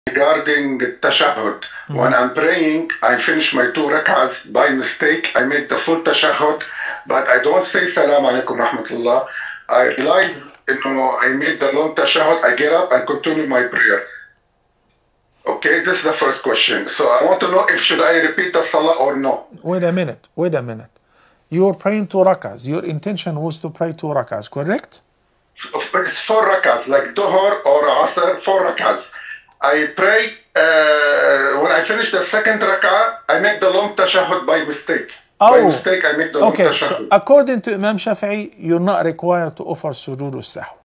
regarding tashahhud. When I'm praying, I finish my 2 rak'ahs by mistake. I made the full tashahhud, but I don't say salam alaikum rahmatullah. I realize, I made the long tashahhud. I get up and continue my prayer. Okay, this is the first question. So I want to know if should I repeat the salah or no. Wait a minute. You're praying 2 rak'ahs. Your intention was to pray 2 rak'ahs, correct? It's 4 rak'ahs, like Dhuhr or Asr, 4 rak'ahs. I pray, when I finish the second rak'ah, I make the long tashahhud by mistake. Oh, by mistake, I make the long tashahhud. So according to Imam Shafi'i, you're not required to offer sujood al-sahw.